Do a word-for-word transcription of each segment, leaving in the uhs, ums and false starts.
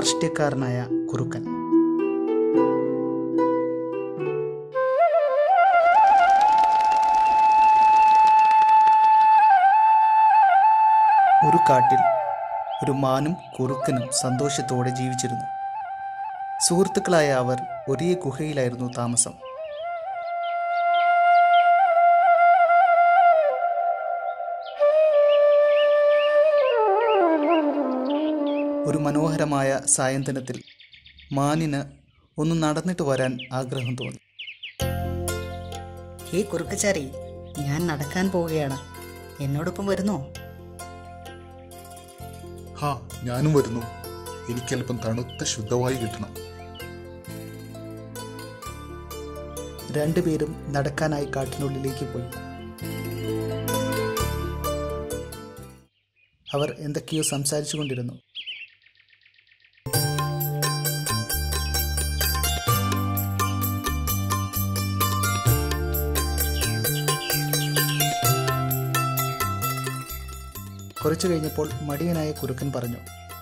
ധാർഷ്ട്യക്കാരനായ കുറുക്കൻ. ഒരു കാട്ടിൽ ഒരു മാനും കുറുക്കനും സന്തോഷത്തോടെ ജീവിച്ചിരുന്നു. സുഹൃത്തുക്കളായ അവർ ഒരേ ഗുഹയിലായിരുന്നു താമസം. ഒരു മനോഹരമായ സായന്തനത്തിൽ മാനിന് ഒന്ന് നടന്നിട്ട് വരാൻ ആഗ്രഹം തോന്നി. ഹേ കുറുക്കച്ചാരി, ഞാൻ നടക്കാൻ പോവുകയാണ്, എന്നോടൊപ്പം വരുന്നോ? ഹാ, ഞാനും വരുന്നു. എനിക്കല്പം തണുത്ത ശുദ്ധവായു കിട്ടണം. രണ്ടുപേരും നടക്കാനായി കാട്ടിനുള്ളിലേക്ക് പോയി. അവർ എന്തൊക്കെയോ സംസാരിച്ചു കൊണ്ടിരുന്നു. കുറച്ചു കഴിഞ്ഞപ്പോൾ മടിയനായ കുറുക്കൻ പറഞ്ഞു,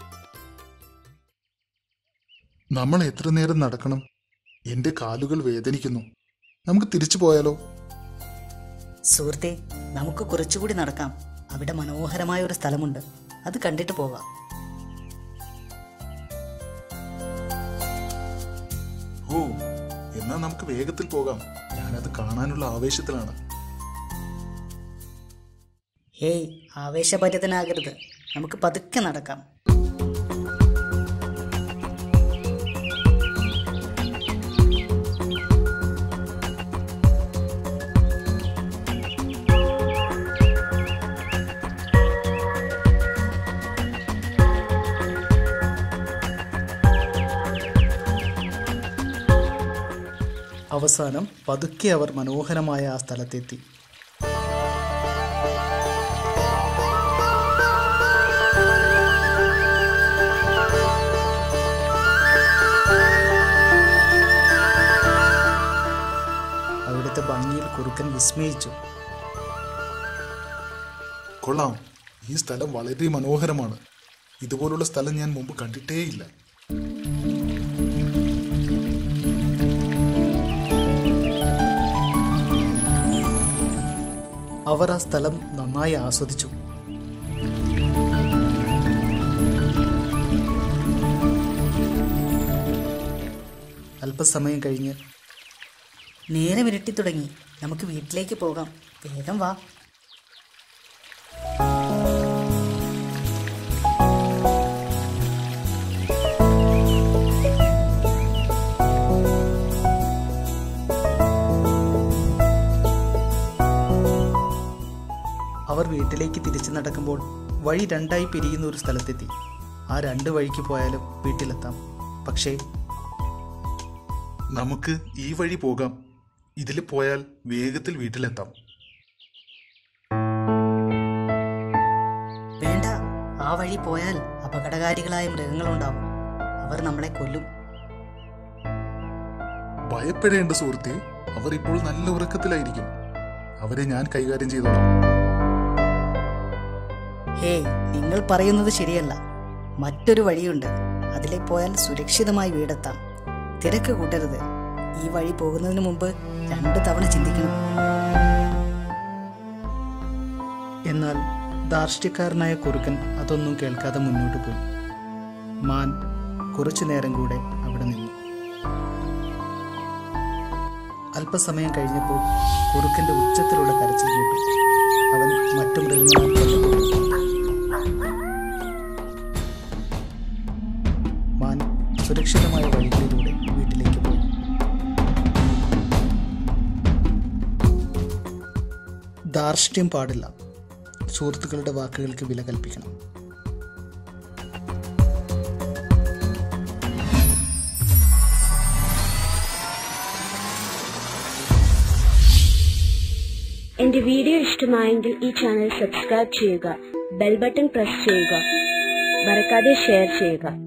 നമ്മൾ എത്ര നേരം നടക്കണം? എന്റെ കാലുകൾ വേദനിക്കുന്നു. നമുക്ക് തിരിച്ചു പോയാലോ? സുഹൃത്തെ, നമുക്ക് കുറച്ചുകൂടി നടക്കാം. അവിടെ മനോഹരമായ ഒരു സ്ഥലമുണ്ട്, അത് കണ്ടിട്ട് പോകാം. ഓ, എന്നാ നമുക്ക് വേഗത്തിൽ പോകാം. ഞാനത് കാണാനുള്ള ആവേശത്തിലാണ്. ഹേയ്, ആവേശഭരിതനാകരുത്, നമുക്ക് പതുക്കെ നടക്കാം. അവസാനം പതുക്കെ അവർ മനോഹരമായ ആ സ്ഥലത്തെത്തി. അവിടുത്തെ ഭംഗിയിൽ കുറുക്കൻ വിസ്മയിച്ചു. കൊള്ളാം, ഈ സ്ഥലം വളരെ മനോഹരമാണ്. ഇതുപോലുള്ള സ്ഥലം ഞാൻ മുമ്പ് കണ്ടിട്ടേയില്ല. അവർ ആ സ്ഥലം നന്നായി ആസ്വദിച്ചു. അല്പസമയം കഴിഞ്ഞ് നേരം ഇരുട്ടി തുടങ്ങി, നമുക്ക് വീട്ടിലേക്ക് പോകാം, വേഗം വാ. അവർ വീട്ടിലേക്ക് തിരിച്ചു നടക്കുമ്പോൾ വഴി രണ്ടായി പിരിയുന്ന ഒരു സ്ഥലത്തെത്തി. ആ രണ്ട് വഴിക്ക് പോയാലും വീട്ടിലെത്താം. പക്ഷേ നമുക്ക് ഈ വഴി പോകാം. ഇതിൽ പോയാൽ വേഗത്തിൽ വീട്ടിലെത്താം. വേണ്ട, ആ വഴി പോയാൽ അപകടകാരികളായ മൃഗങ്ങളുണ്ടാവും, അവർ നമ്മളെ കൊല്ലും. ഭയപ്പെടേണ്ട സുഹൃത്തെ, അവർ ഇപ്പോൾ നല്ല ഉറക്കത്തിലായിരിക്കും. അവരെ ഞാൻ കൈകാര്യം ചെയ്തോളാം. ഹേയ്, നിങ്ങൾ പറയുന്നത് ശരിയല്ല. മറ്റൊരു വഴിയുണ്ട്, അതിലെ പോയാൽ സുരക്ഷിതമായി വീടെത്താം. തിരക്ക് കൂട്ടരുത്. ഈ വഴി പോകുന്നതിന് മുമ്പ് രണ്ടു തവണ ചിന്തിക്കണം. എന്നാൽ ധാർഷ്ട്യക്കാരനായ കുറുക്കൻ അതൊന്നും കേൾക്കാതെ മുന്നോട്ട് പോയി. മാൻ കുറച്ചു നേരം കൂടെ അവിടെ നിന്നു. അല്പസമയം കഴിഞ്ഞപ്പോൾ കുറുക്കന്റെ ഉച്ചത്തിലുള്ള കരച്ചിൽ കേട്ടു. അവൻ മറ്റു മൃഗങ്ങളെ മാൻ സുരക്ഷിതമായ വഴികളിലൂടെ വീട്ടിലേക്ക് പോയി. ധാർഷ്ട്യം പാടില്ല. സുഹൃത്തുക്കളുടെ വാക്കുകൾക്ക് വില കൽപ്പിക്കണം. എന്റെ വീഡിയോ ഇഷ്ടമായെങ്കിൽ ഈ ചാനൽ സബ്സ്ക്രൈബ് ചെയ്യുക, ബെൽ ബട്ടൺ പ്രസ് ചെയ്യുക, മറക്കാതെ ഷെയർ ചെയ്യുക.